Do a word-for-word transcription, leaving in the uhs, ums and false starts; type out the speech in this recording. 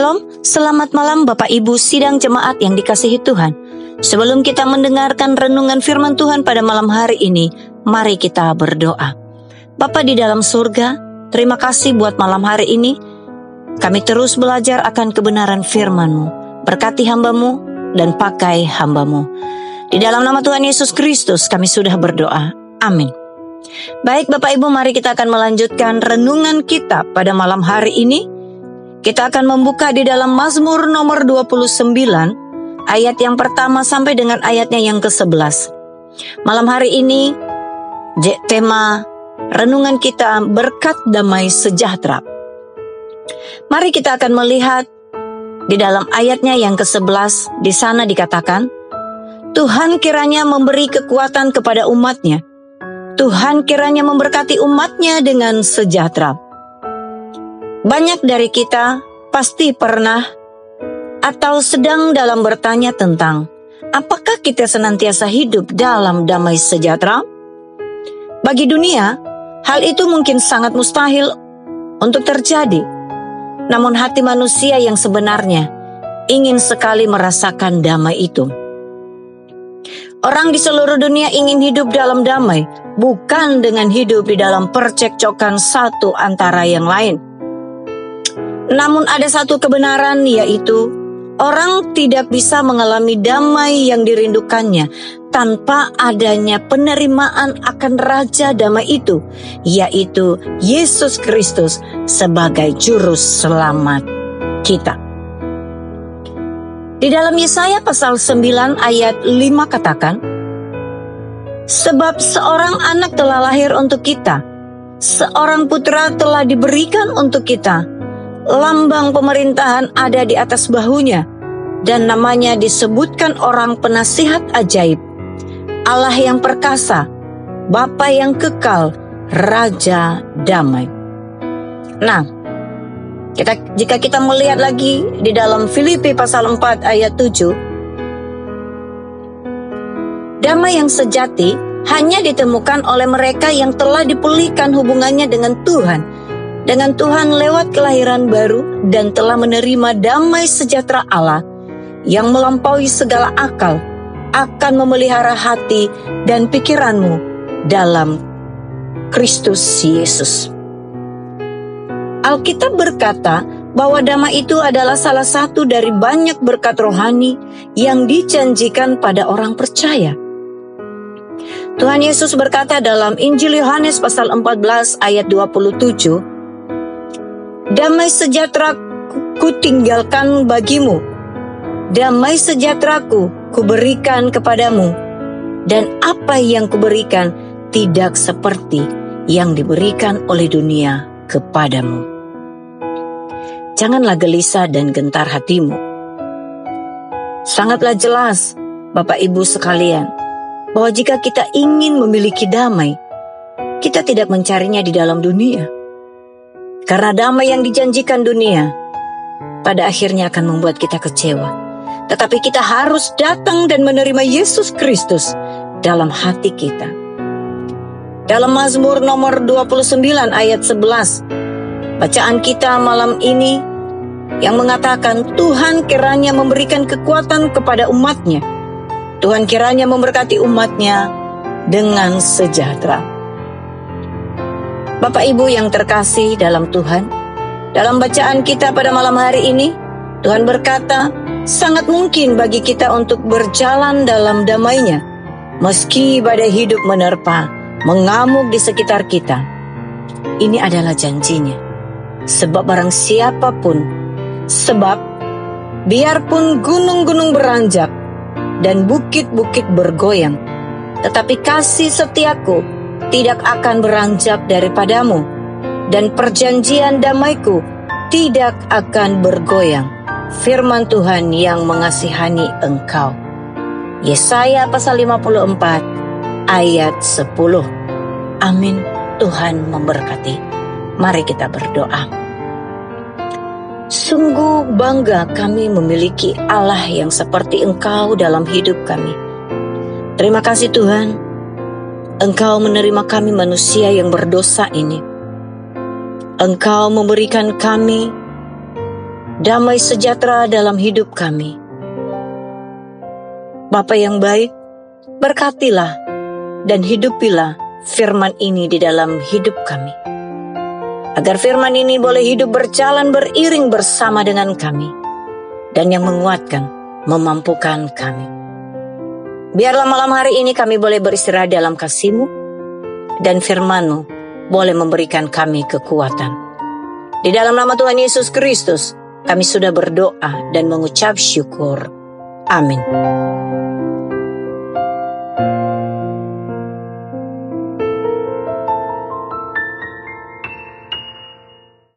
Shalom, selamat malam Bapak Ibu sidang jemaat yang dikasihi Tuhan. Sebelum kita mendengarkan renungan firman Tuhan pada malam hari ini, mari kita berdoa. Bapa di dalam surga, terima kasih buat malam hari ini. Kami terus belajar akan kebenaran firman-Mu. Berkati hamba-Mu dan pakai hamba-Mu. Di dalam nama Tuhan Yesus Kristus kami sudah berdoa. Amin. Baik Bapak Ibu, mari kita akan melanjutkan renungan kita pada malam hari ini. Kita akan membuka di dalam Mazmur nomor dua puluh sembilan, ayat yang pertama sampai dengan ayatnya yang kesebelas. Malam hari ini, tema renungan kita berkat damai sejahtera. Mari kita akan melihat di dalam ayatnya yang kesebelas, di sana dikatakan, Tuhan kiranya memberi kekuatan kepada umatnya. Tuhan kiranya memberkati umatnya dengan sejahtera. Banyak dari kita pasti pernah atau sedang dalam bertanya tentang apakah kita senantiasa hidup dalam damai sejahtera? Bagi dunia, hal itu mungkin sangat mustahil untuk terjadi. Namun hati manusia yang sebenarnya ingin sekali merasakan damai itu. Orang di seluruh dunia ingin hidup dalam damai, bukan dengan hidup di dalam percekcokan satu antara yang lain. Namun ada satu kebenaran, yaitu orang tidak bisa mengalami damai yang dirindukannya tanpa adanya penerimaan akan Raja Damai itu, yaitu Yesus Kristus sebagai Juru Selamat kita. Di dalam Yesaya pasal sembilan ayat lima katakan, sebab seorang anak telah lahir untuk kita, seorang putra telah diberikan untuk kita. Lambang pemerintahan ada di atas bahunya, dan namanya disebutkan orang penasihat ajaib, Allah yang perkasa, Bapa yang kekal, Raja damai. Nah, kita, jika kita melihat lagi di dalam Filipi pasal empat ayat tujuh, damai yang sejati hanya ditemukan oleh mereka yang telah dipulihkan hubungannya dengan Tuhan. Dengan Tuhan lewat kelahiran baru dan telah menerima damai sejahtera Allah yang melampaui segala akal, akan memelihara hati dan pikiranmu dalam Kristus Yesus. Alkitab berkata bahwa damai itu adalah salah satu dari banyak berkat rohani yang dijanjikan pada orang percaya. Tuhan Yesus berkata dalam Injil Yohanes pasal empat belas ayat dua puluh tujuh, damai sejahtera ku tinggalkan bagimu, damai sejahteraku kuberikan kepadamu, dan apa yang kuberikan tidak seperti yang diberikan oleh dunia kepadamu. Janganlah gelisah dan gentar hatimu. Sangatlah jelas, Bapak Ibu sekalian, bahwa jika kita ingin memiliki damai, kita tidak mencarinya di dalam dunia. Karena damai yang dijanjikan dunia pada akhirnya akan membuat kita kecewa. Tetapi kita harus datang dan menerima Yesus Kristus dalam hati kita. Dalam Mazmur nomor dua puluh sembilan ayat sebelas, bacaan kita malam ini yang mengatakan Tuhan kiranya memberikan kekuatan kepada umatnya. Tuhan kiranya memberkati umatnya dengan sejahtera. Bapak Ibu yang terkasih dalam Tuhan, dalam bacaan kita pada malam hari ini, Tuhan berkata, sangat mungkin bagi kita untuk berjalan dalam damai-Nya, meski badai hidup menerpa, mengamuk di sekitar kita. Ini adalah janji-Nya. Sebab barang siapapun, sebab biarpun gunung-gunung beranjak dan bukit-bukit bergoyang, tetapi kasih setiaku tidak akan beranjak daripadamu, dan perjanjian damaiku tidak akan bergoyang. Firman Tuhan yang mengasihani engkau. Yesaya pasal lima puluh empat ayat sepuluh. Amin. Tuhan memberkati. Mari kita berdoa. Sungguh bangga kami memiliki Allah yang seperti Engkau dalam hidup kami. Terima kasih Tuhan, Engkau menerima kami manusia yang berdosa ini. Engkau memberikan kami damai sejahtera dalam hidup kami. Bapa yang baik, berkatilah dan hidupilah firman ini di dalam hidup kami. Agar firman ini boleh hidup berjalan beriring bersama dengan kami. Dan yang menguatkan, memampukan kami. Biarlah malam hari ini kami boleh beristirahat dalam kasih-Mu. Dan firman-Mu boleh memberikan kami kekuatan. Di dalam nama Tuhan Yesus Kristus, kami sudah berdoa dan mengucap syukur. Amin.